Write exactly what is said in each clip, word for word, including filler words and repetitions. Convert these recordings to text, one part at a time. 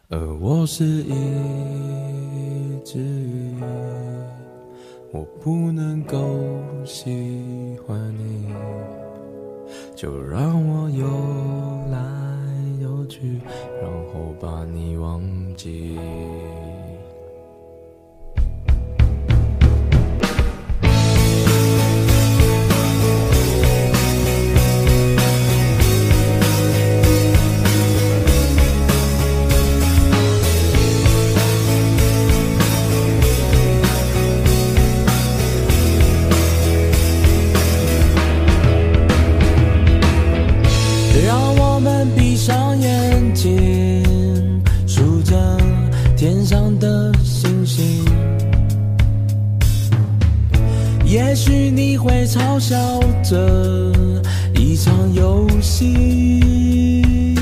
而我是一只鱼，我不能够喜欢你，就让我游来游去，然后把你忘记。数着天上的星星，也许你会嘲笑这一场游戏，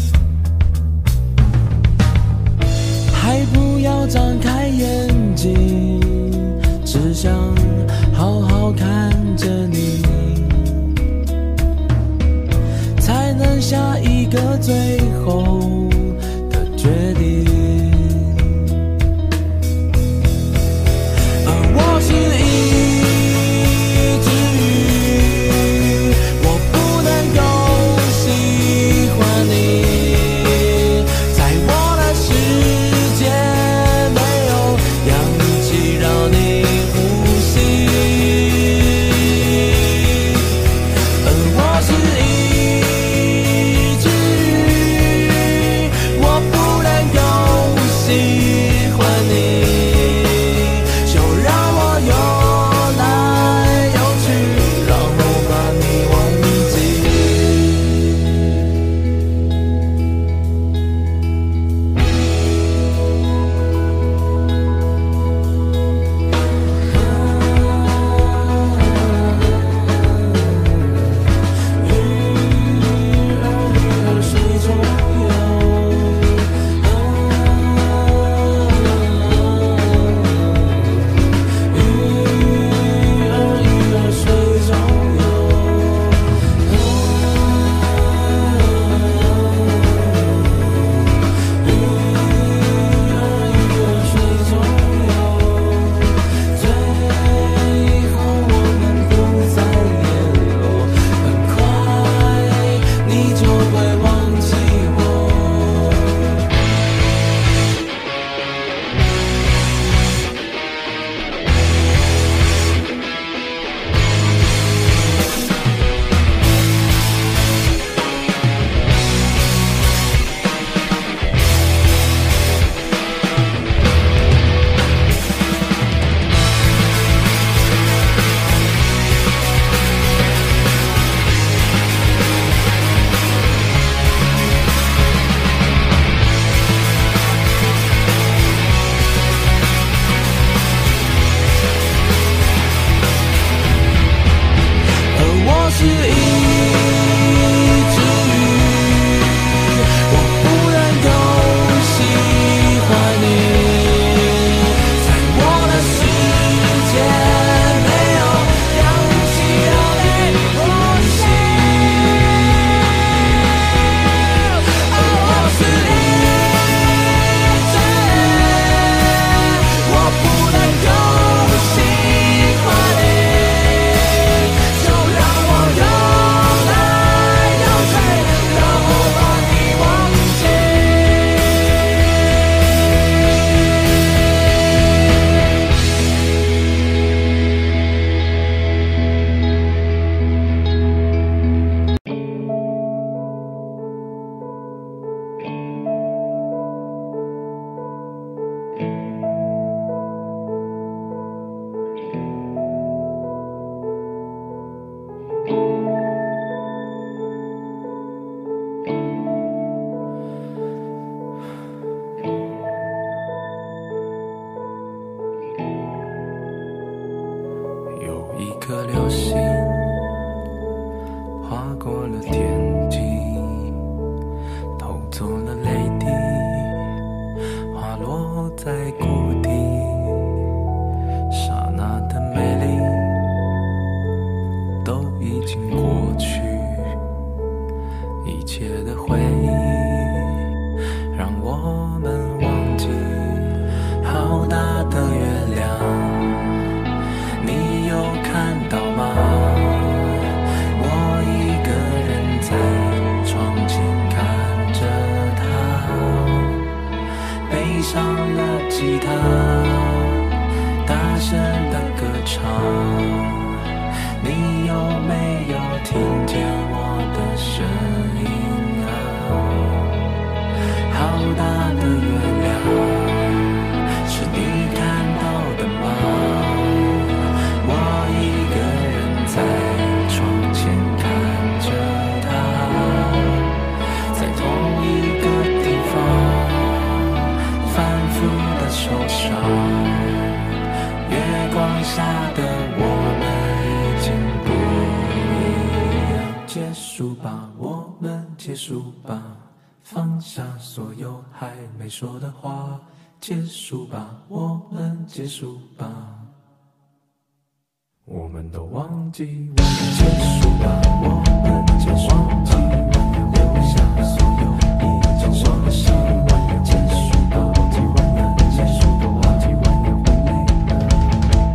还不要张开眼睛，只想好好看着你，才能下一个最后的决定。而我是一只鱼，我不能够喜欢你，在我的世界没有氧气让你呼吸。而我是一只鱼， 我们忘记好大的月亮，你有看到吗？我一个人在窗前看着它，背上了吉他，大声的歌唱。你有没有听见我的声音啊？好大的月亮，是你看到的吗？我一个人在窗前看着它，在同一个地方反复的受伤。月光下的我们已经不一样，结束吧，我们结束吧，放下所有还没说的话，结束吧，我们结束吧，我们都忘记忘记结束吧，我们结束吧，留下所有已经说的事，结束吧，忘记忘了结束吧，忘记忘了会累了。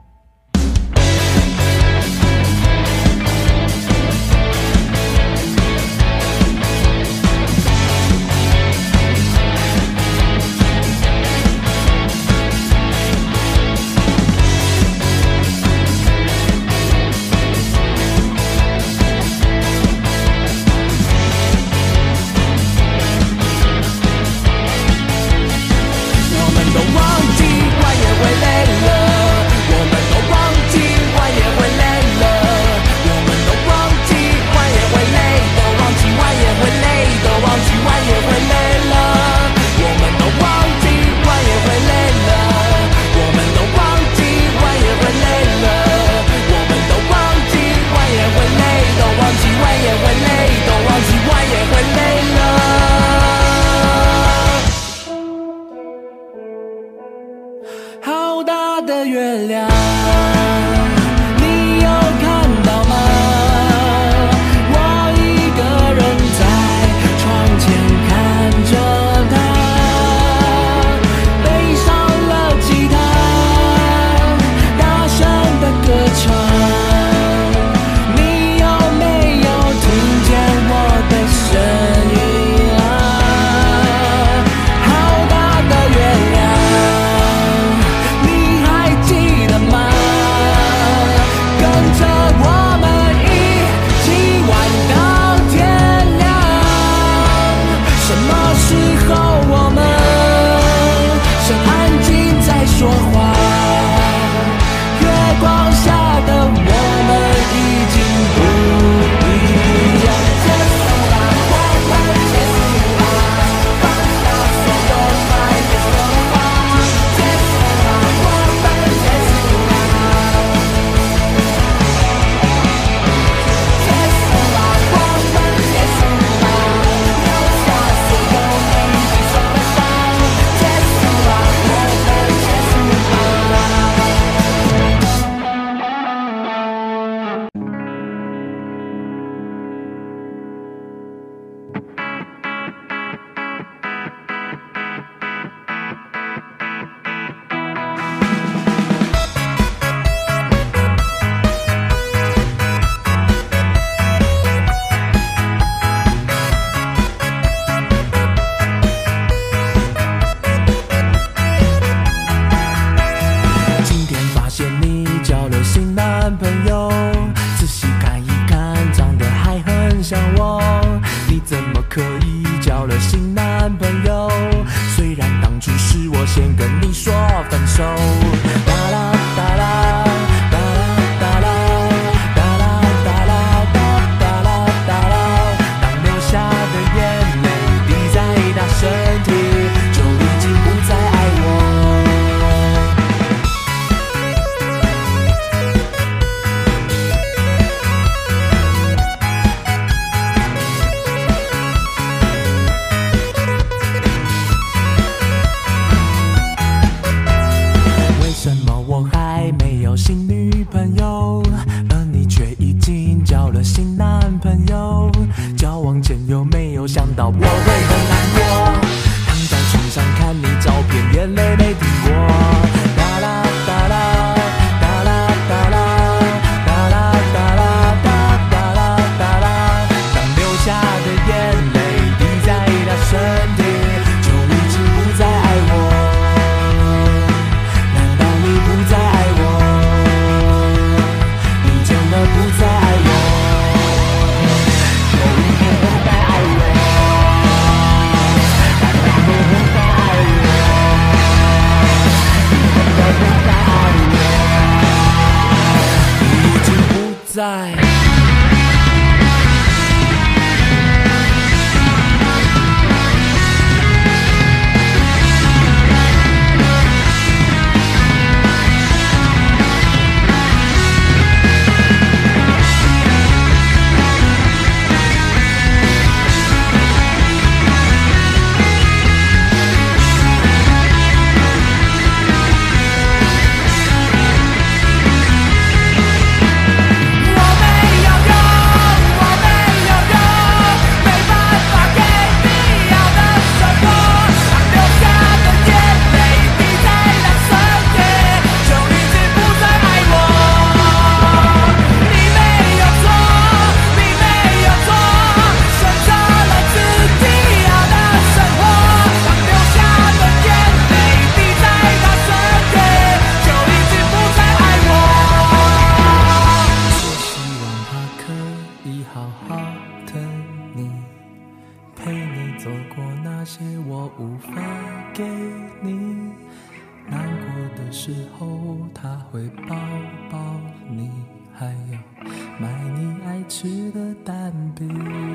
好大的月亮，你有看到吗？我一个人在窗前看着它，背上了吉他，大声的歌唱。你有没有听见我的声音啊？好大的月亮，说话，月光下的我们已经不一样。结束吧，我们结束吧，放下所有还没说的话。结束吧，我们结束吧，结束吧，我们结束吧，留下所有没已经受的伤。结束吧，我们结束吧。今天发现你交了新男朋友，仔细看一看，长得还很像我。你怎么可以交了新男朋友？虽然当初是我先跟你说分手。哒啦哒啦哒啦哒啦哒啦哒啦哒啦哒啦，当流下的眼泪滴在他身体，就已经不再爱我。 发给你，难过的时候他会抱抱你，还有买你爱吃的蛋饼。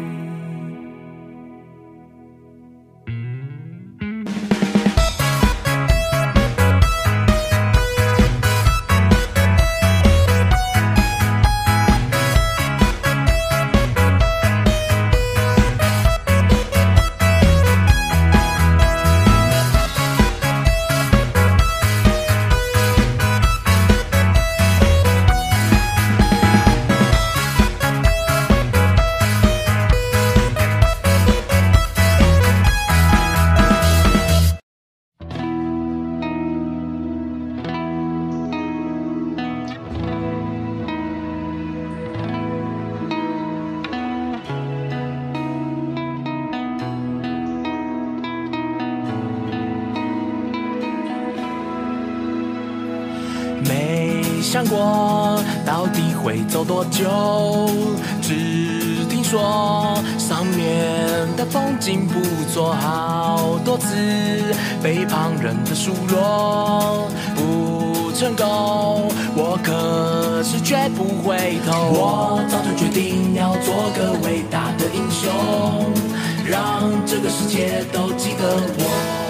想过到底会走多久，只听说上面的风景不错，好多次被旁人的数落不成功，我可是绝不回头。我早就决定要做个伟大的英雄，让这个世界都记得我。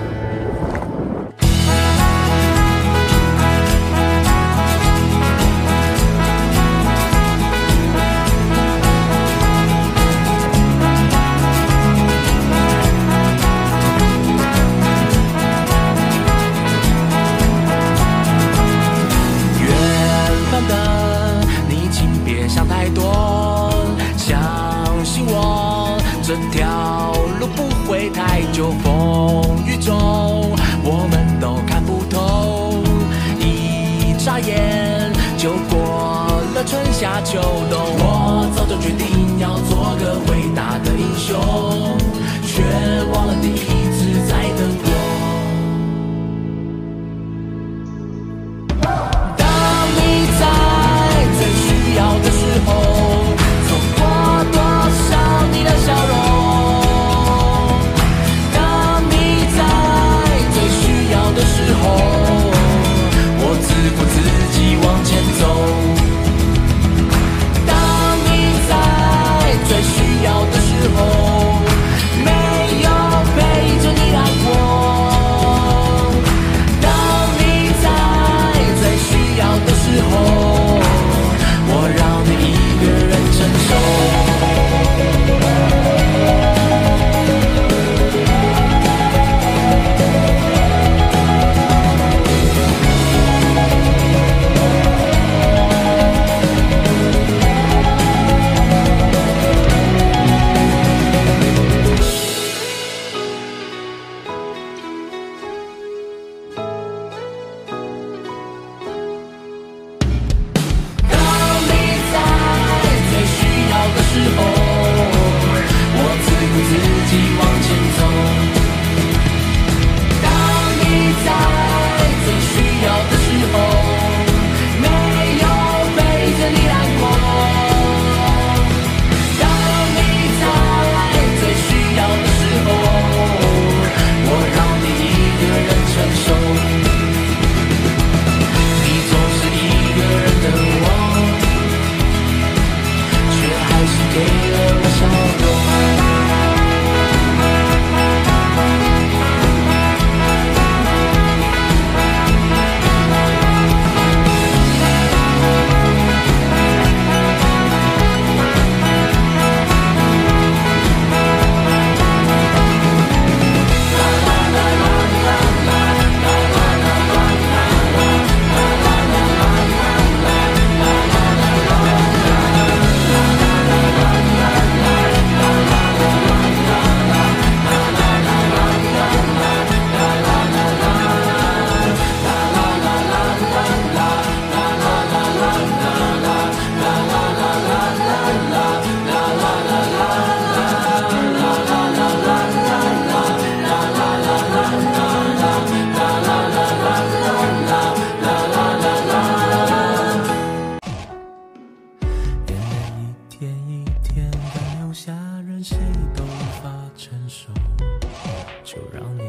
想太多，相信我，这条路不会太久。风雨中，我们都看不透，一眨眼就过了春夏秋冬。我早就决定要做个伟大的英雄，却忘了你一直在等我。往前走，当你在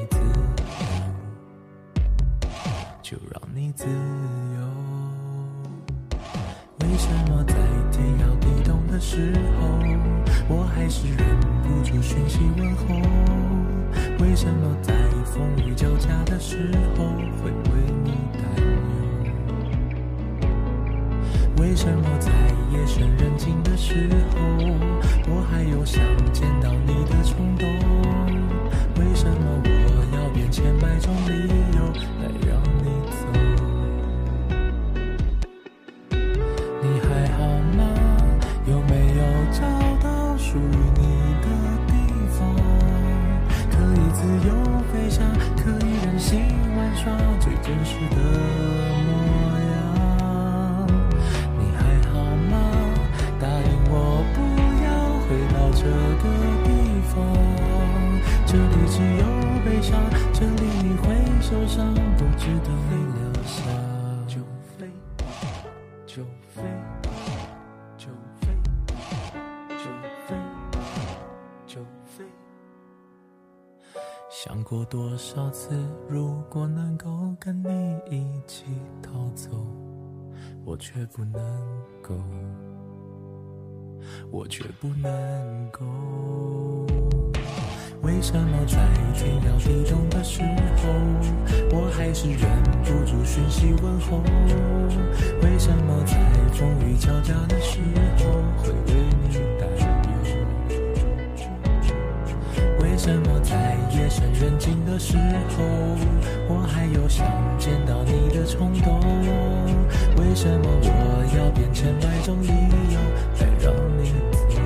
自由，就让你自由。为什么在天摇地动的时候，我还是忍不住讯息问候？为什么在风雨交加的时候会为你担忧？为什么在夜深人静的时候，我还有想见到你的冲动？为什么我要变千百种理由来让你走？你还好吗？有没有找到属于你的地方？可以自由飞翔，可以任性玩耍，最真实的模样。你还好吗？答应我不要回到这个地方，这里只有悲伤，这里你会受伤，不值得你留下。就飞，就飞，就飞，就飞，就飞。想过多少次，如果能够跟你一起逃走，我却不能够，我却不能够。为什么在天摇地动的时候，我还是忍不住讯息问候？为什么在风雨交加的时候会为你担忧？为什么在夜深人静的时候，我还有想见到你的冲动？为什么我要变千百种理由来让你走？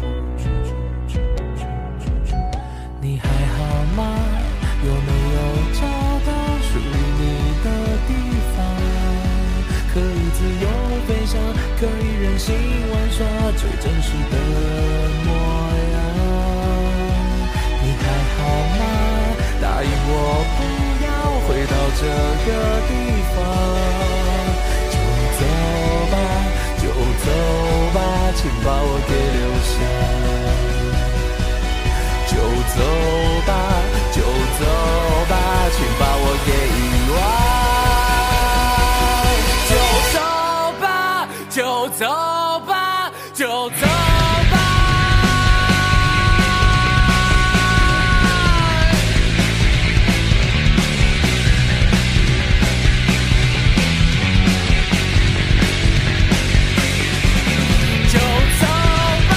你还好吗？有没有找到属于你的地方？可以自由飞翔，可以任性玩耍，最真实的模样。你还好吗？答应我不要回到这个地方。就走吧，就走吧，请把我给留下。就走吧，就走吧，请把我给遗忘。就走吧，就走吧，就走吧。就走吧。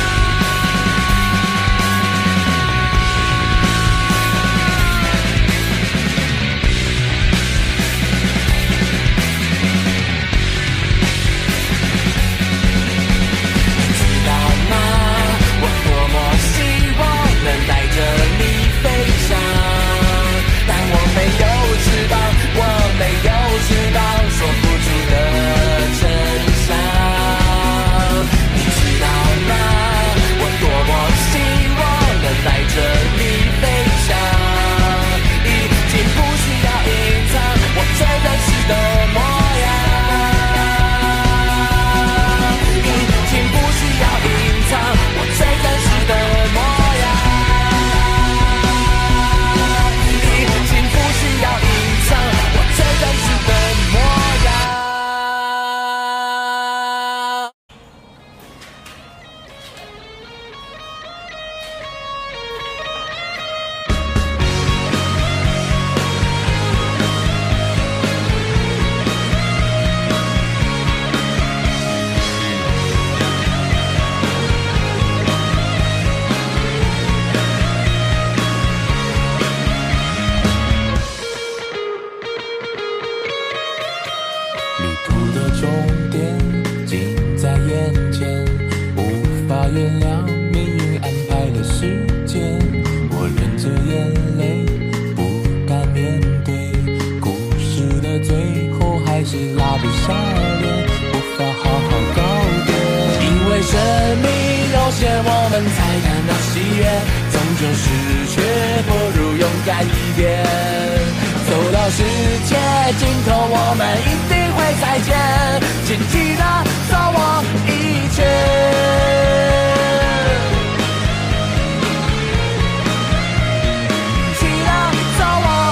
记得走我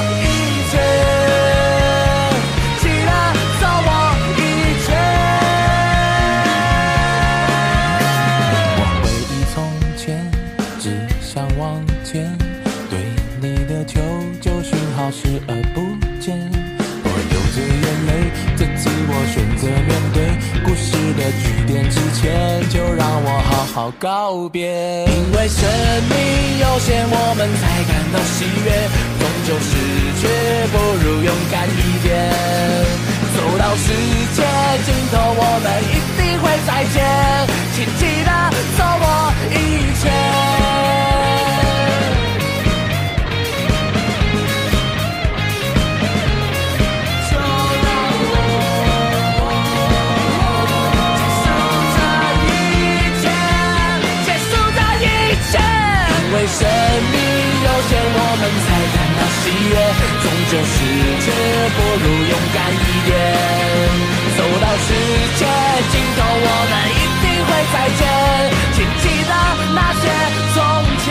视而不见。我流着眼泪，这次我选择面对故事的句点之前，就让我好好告别。 因为生命有限，我们才感到喜悦，终究是却不如勇敢一点。走到世界尽头，我们一定会再见，请记得走我一圈。因为生命有限，我们才感到喜悦，终究是却不如勇敢一点。走到世界尽头，我们一定会再见，请记得那些从前。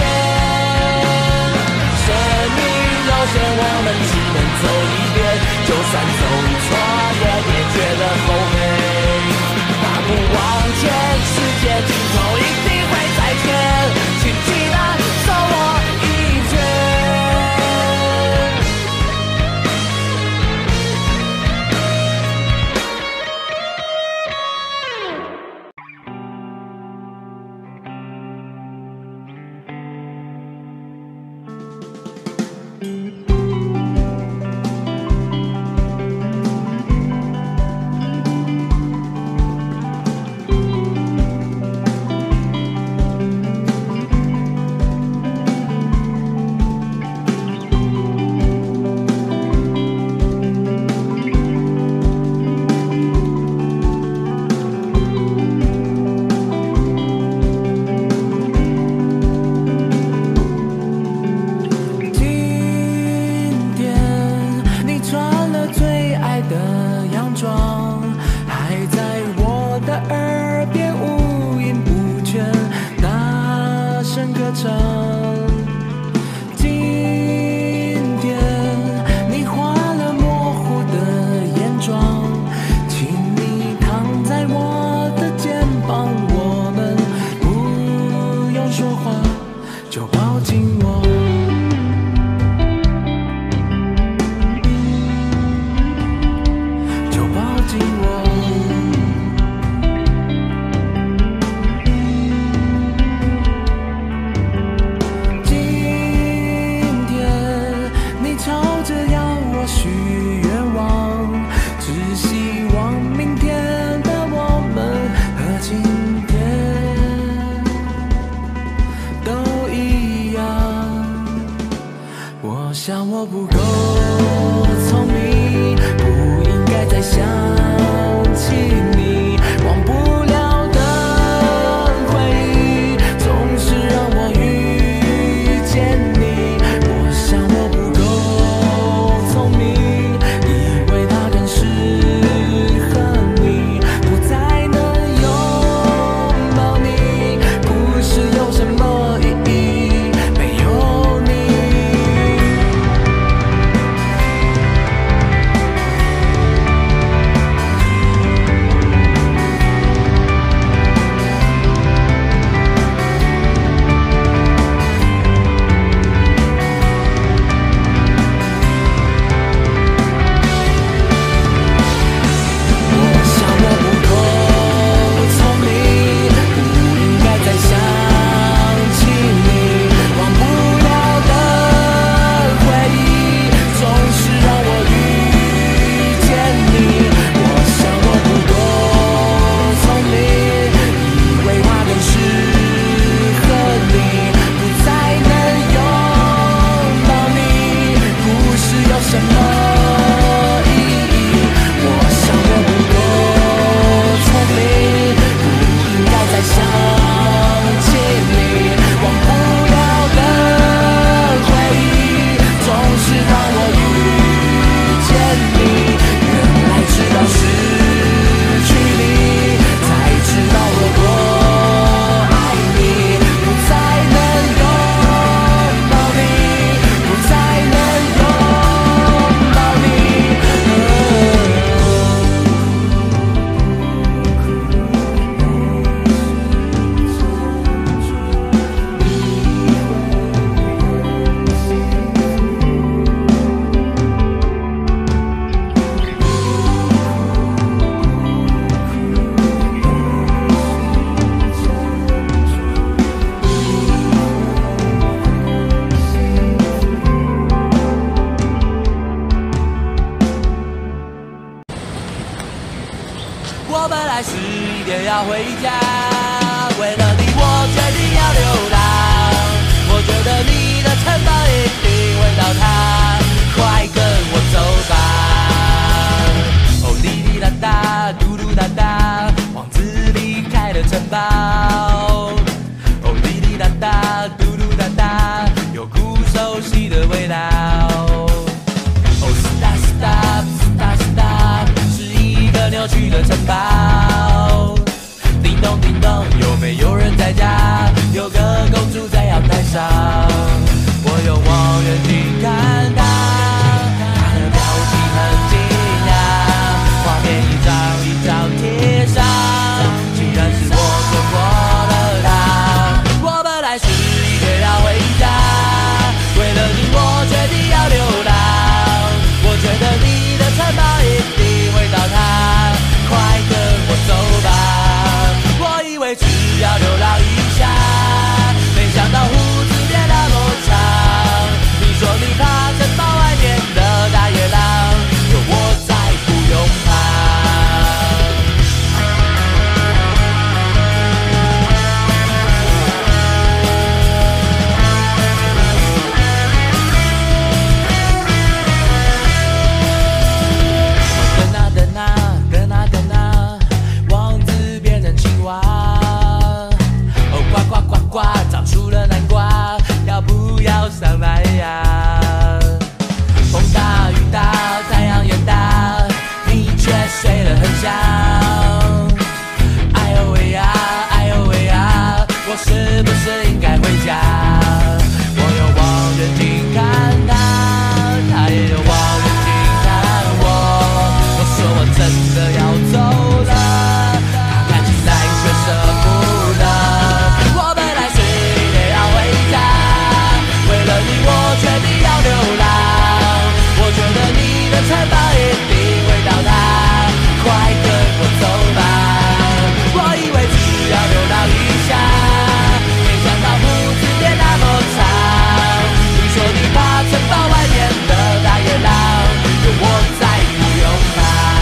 生命有限，我们只能走一遍，就算走错也别觉得后悔。大步往前，世界尽头一定会再见，请记得走我一圈。想我不够聪明，不应该再想起你，忘不了的回忆总是让我遇见你。我想我不够聪明，以为它更适合你，不再能拥抱你，故事有什么意义？没有你。 本来十一点要回家，为了你我决定要流浪。我觉得你的城堡一定会倒塌，快跟我走吧。哦，滴滴答答，嘟嘟答答，王子离开了城堡。哦，滴滴答答，嘟嘟答答，有股熟悉的味道。哦 ，stop stop stop stop， 是一个扭曲的城堡。叮咚叮咚，有没有人在家？有个公主在阳台上。我用望远镜看她，她的表情很惊讶，画面一张一张贴上，竟然是我错过了她。我本来是一点要回家，为了你我决定要流浪。我觉得你的城堡一定会倒塌，快跟我走吧。我以为只要流浪一下，没想到胡子变那么长。你说你怕城堡外面的大野狼，可我才不用怕。等啊等啊等啊等啊，王子变成青蛙。哦，呱呱呱呱，长出了南瓜，要不要上来呀？风大雨大，太阳也大，你却睡得很香。哎呦喂呀，哎呦喂呀，我是不是应该回家？我用望远镜看他，他也用望远镜看我。我说我真的要走了，他看起来却舍不得。我本来是一点要回家，为了你我决定要流浪。我觉得你的城堡一定会倒塌，快跟我走吧。我以为只要流浪一下，没想到胡子变那么长。你说你怕城堡外面的大野狼，可我才不用怕。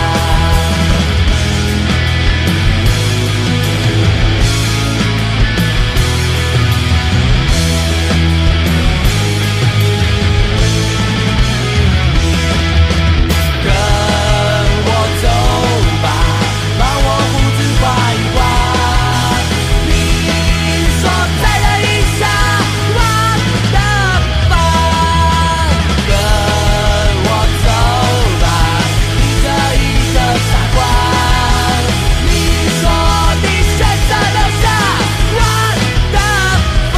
跟我走吧，帮我胡子刮一刮。你说再忍一下，我的吧。跟我走吧，你这一个傻瓜。你说你选择留下，我的吧。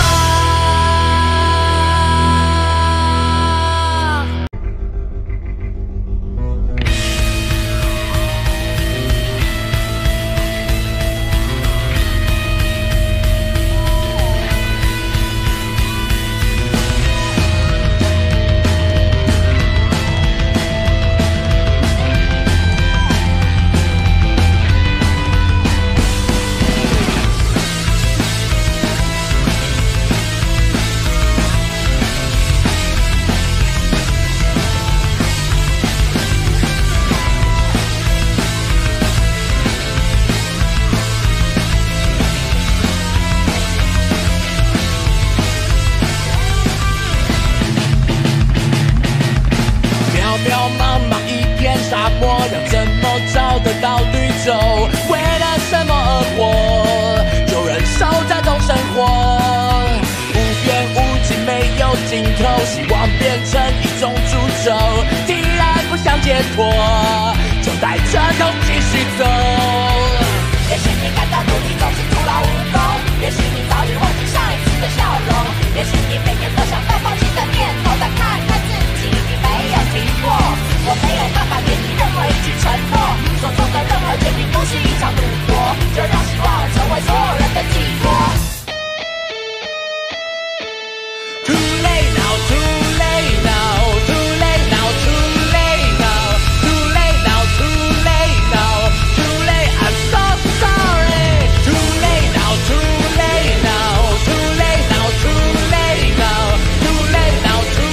渺渺茫茫一片沙漠，要怎么找得到绿洲？为了什么而活？就忍受这种生活，无边无际没有尽头，希望变成一种诅咒。既然不想解脱，就带着痛继续走。 也许你感到自己总是徒劳无功，也许你早已忘记上一次的笑容，也许你每天都想到放弃的念头，但看看自己，你没有停过。我没有办法给你任何一句承诺，所做的任何决定都是一场赌博，就让希望成为所有人的寄托。 Too late now, too late now, too late now, too late now, too late now, too late now, too late. I'm so sorry. Too late now, too late now, too late now, too late now, too late now, too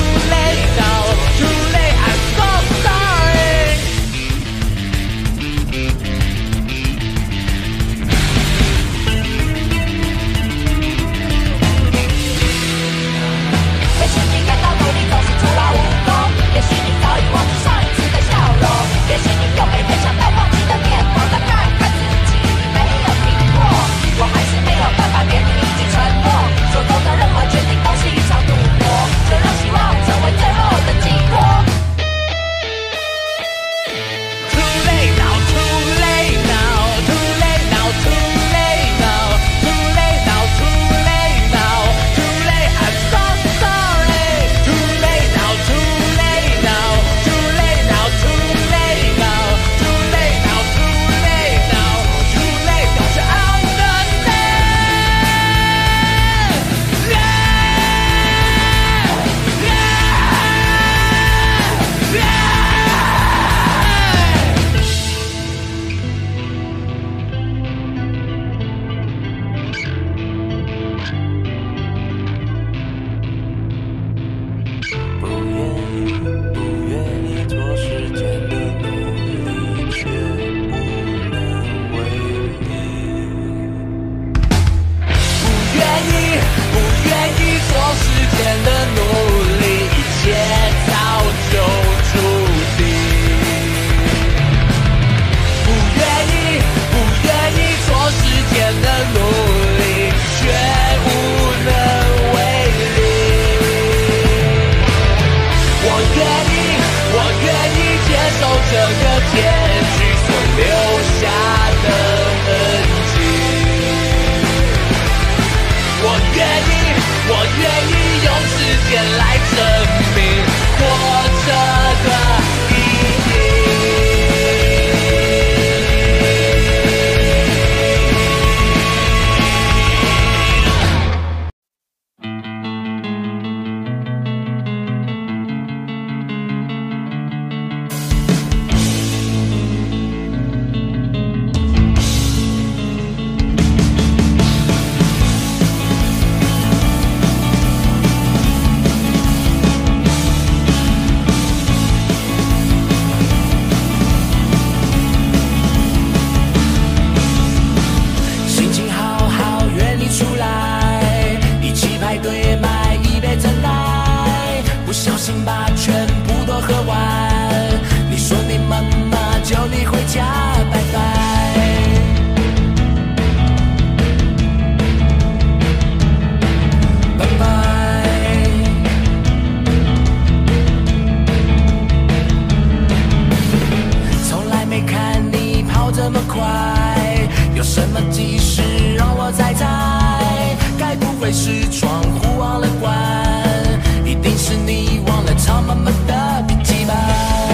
会是窗户忘了关，一定是你忘了抄妈妈的笔记本。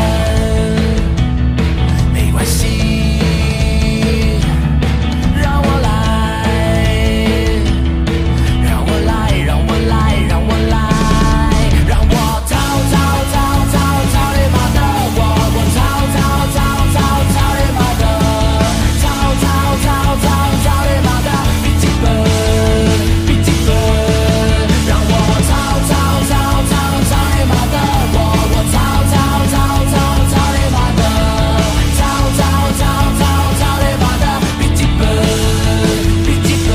没关系，让我来，让我来，让我来，让我来，让我抄抄抄抄抄你妈的，我我抄抄抄抄抄你妈的，抄抄抄抄抄你妈的笔记本，笔记本，让我抄抄抄抄抄你妈的，我我抄抄抄抄抄你妈的，抄抄抄抄抄你妈的笔记本，笔记本。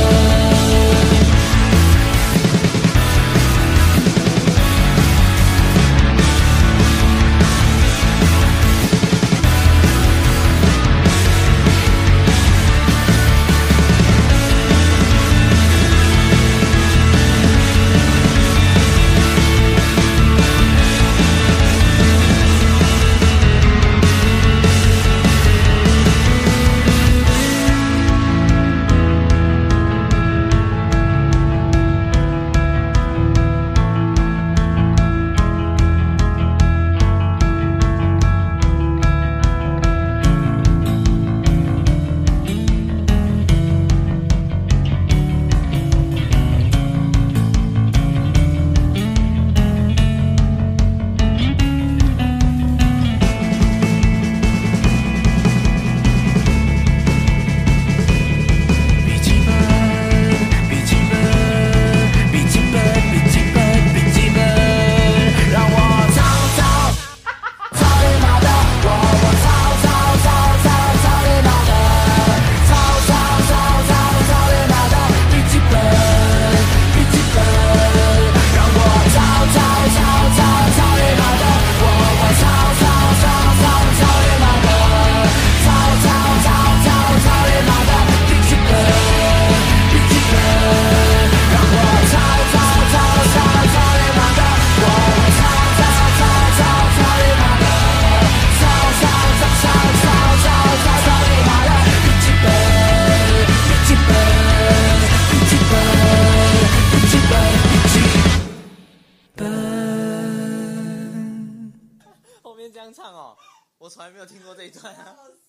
笔记本，笔记本，笔记本，笔记本，笔记本，让我抄抄抄你妈的，我我抄抄抄抄抄你妈的，抄抄抄抄抄你妈的笔记本，笔记本，让我抄抄抄抄抄你妈的，我我抄抄抄抄抄你妈的，抄抄抄抄抄你妈的笔记本。笔记本，让我抄抄抄抄抄你妈的，我我抄抄抄抄抄你妈的，抄抄抄抄抄抄抄抄你妈的笔记本，笔记本，笔记本，笔记本，笔记本。 后面这样唱哦，我从来没有听过这一段啊。